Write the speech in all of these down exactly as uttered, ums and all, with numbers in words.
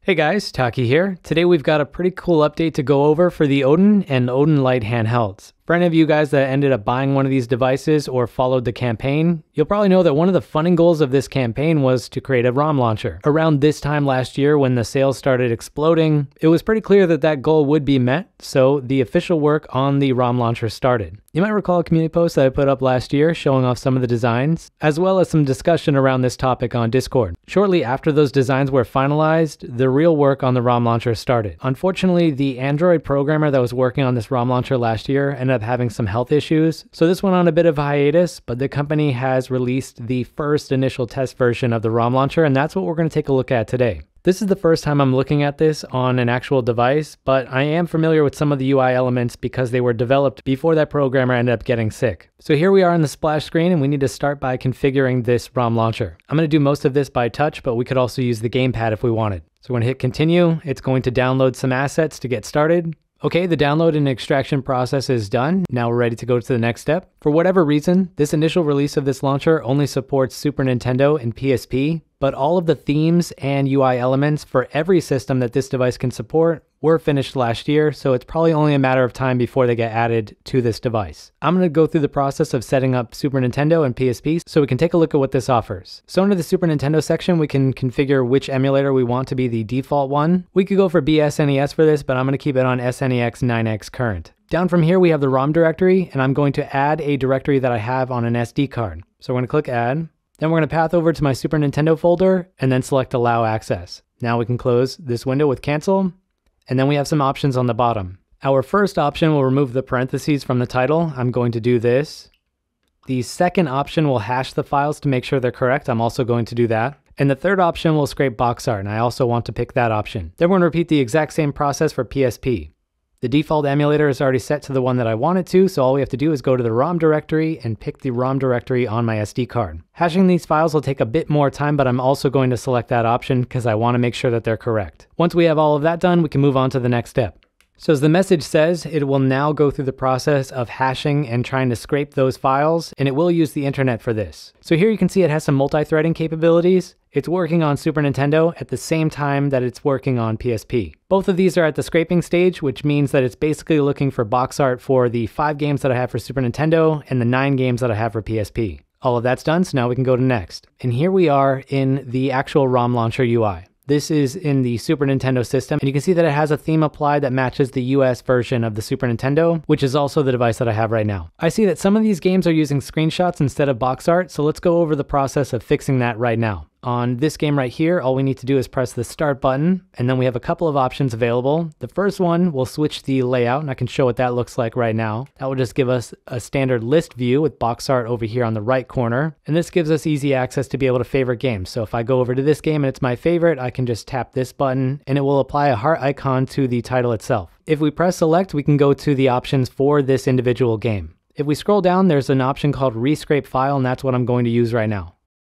Hey guys, Taki here. Today we've got a pretty cool update to go over for the Odin and Odin Lite handhelds. For any of you guys that ended up buying one of these devices or followed the campaign, you'll probably know that one of the funding goals of this campaign was to create a ROM launcher. Around this time last year when the sales started exploding, it was pretty clear that that goal would be met, so the official work on the ROM launcher started. You might recall a community post that I put up last year showing off some of the designs, as well as some discussion around this topic on Discord. Shortly after those designs were finalized, the real work on the ROM launcher started. Unfortunately, the Android programmer that was working on this ROM launcher last year ended up having some health issues, so this went on a bit of a hiatus, but the company has released the first initial test version of the ROM launcher, and that's what we're going to take a look at today. This is the first time I'm looking at this on an actual device, but I am familiar with some of the U I elements because they were developed before that programmer ended up getting sick. So here we are on the splash screen, and we need to start by configuring this ROM launcher. I'm going to do most of this by touch, but we could also use the gamepad if we wanted. So we're going to hit continue. It's going to download some assets to get started. Okay, the download and extraction process is done. Now we're ready to go to the next step. For whatever reason, this initial release of this launcher only supports Super Nintendo and P S P, but all of the themes and U I elements for every system that this device can support were finished last year, so it's probably only a matter of time before they get added to this device. I'm going to go through the process of setting up Super Nintendo and P S P so we can take a look at what this offers. So under the Super Nintendo section, we can configure which emulator we want to be the default one. We could go for B S N E S for this, but I'm going to keep it on S N E X nine X current. Down from here, we have the ROM directory, and I'm going to add a directory that I have on an S D card. So we're going to click add. Then we're going to path over to my Super Nintendo folder and then select allow access. Now we can close this window with cancel. And then we have some options on the bottom. Our first option will remove the parentheses from the title. I'm going to do this. The second option will hash the files to make sure they're correct. I'm also going to do that. And the third option will scrape box art, and I also want to pick that option. Then we're going to repeat the exact same process for P S P. The default emulator is already set to the one that I want it to, so all we have to do is go to the ROM directory and pick the ROM directory on my S D card. Hashing these files will take a bit more time, but I'm also going to select that option because I want to make sure that they're correct. Once we have all of that done, we can move on to the next step. So as the message says, it will now go through the process of hashing and trying to scrape those files, and it will use the internet for this. So here you can see it has some multi-threading capabilities. It's working on Super Nintendo at the same time that it's working on P S P. Both of these are at the scraping stage, which means that it's basically looking for box art for the five games that I have for Super Nintendo and the nine games that I have for P S P. All of that's done, so now we can go to next. And here we are in the actual ROM launcher U I. This is in the Super Nintendo system, and you can see that it has a theme applied that matches the U S version of the Super Nintendo, which is also the device that I have right now. I see that some of these games are using screenshots instead of box art, so let's go over the process of fixing that right now. On this game right here, all we need to do is press the start button, and then we have a couple of options available. The first one will switch the layout, and I can show what that looks like right now. That will just give us a standard list view with box art over here on the right corner, and this gives us easy access to be able to favorite games. So if I go over to this game and it's my favorite, I can just tap this button, and it will apply a heart icon to the title itself. If we press select, we can go to the options for this individual game. If we scroll down, there's an option called rescrape file, and that's what I'm going to use right now.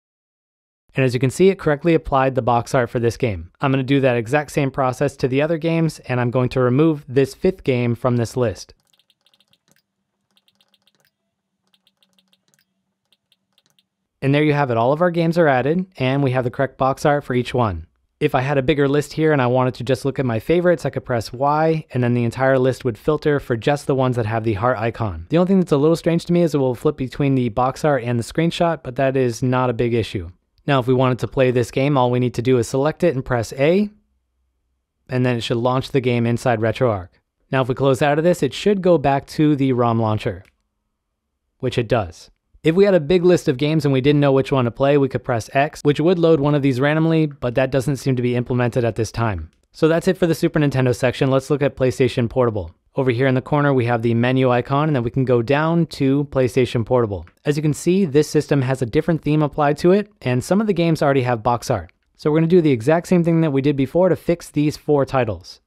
And as you can see, it correctly applied the box art for this game. I'm going to do that exact same process to the other games, and I'm going to remove this fifth game from this list. And there you have it. All of our games are added, and we have the correct box art for each one. If I had a bigger list here and I wanted to just look at my favorites, I could press Y, and then the entire list would filter for just the ones that have the heart icon. The only thing that's a little strange to me is it will flip between the box art and the screenshot, but that is not a big issue. Now, if we wanted to play this game, all we need to do is select it and press A, and then it should launch the game inside RetroArch. Now, if we close out of this, it should go back to the ROM launcher, which it does. If we had a big list of games and we didn't know which one to play, we could press X, which would load one of these randomly, but that doesn't seem to be implemented at this time. So that's it for the Super Nintendo section. Let's look at PlayStation Portable. Over here in the corner, we have the menu icon, and then we can go down to PlayStation Portable. As you can see, this system has a different theme applied to it, and some of the games already have box art. So we're going to do the exact same thing that we did before to fix these four titles.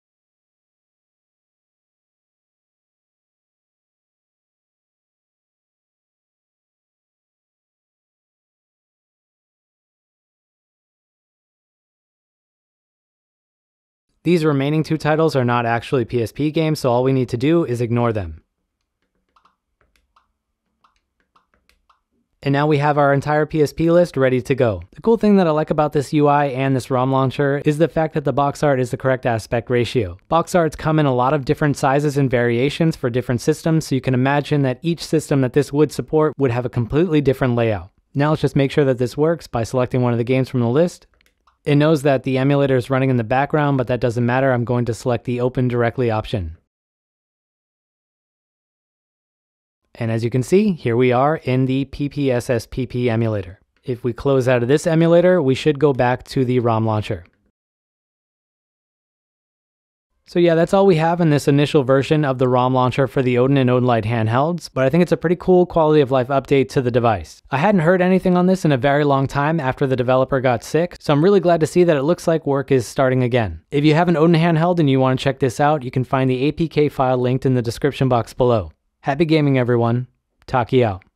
These remaining two titles are not actually P S P games, so all we need to do is ignore them. And now we have our entire P S P list ready to go. The cool thing that I like about this U I and this ROM launcher is the fact that the box art is the correct aspect ratio. Box arts come in a lot of different sizes and variations for different systems, so you can imagine that each system that this would support would have a completely different layout. Now let's just make sure that this works by selecting one of the games from the list. It knows that the emulator is running in the background, but that doesn't matter. I'm going to select the Open Directly option. And as you can see, here we are in the P P S S P P emulator. If we close out of this emulator, we should go back to the ROM launcher. So yeah, that's all we have in this initial version of the ROM launcher for the Odin and Odin Lite handhelds, but I think it's a pretty cool quality of life update to the device. I hadn't heard anything on this in a very long time after the developer got sick, so I'm really glad to see that it looks like work is starting again. If you have an Odin handheld and you want to check this out, you can find the A P K file linked in the description box below. Happy gaming, everyone. Taki out.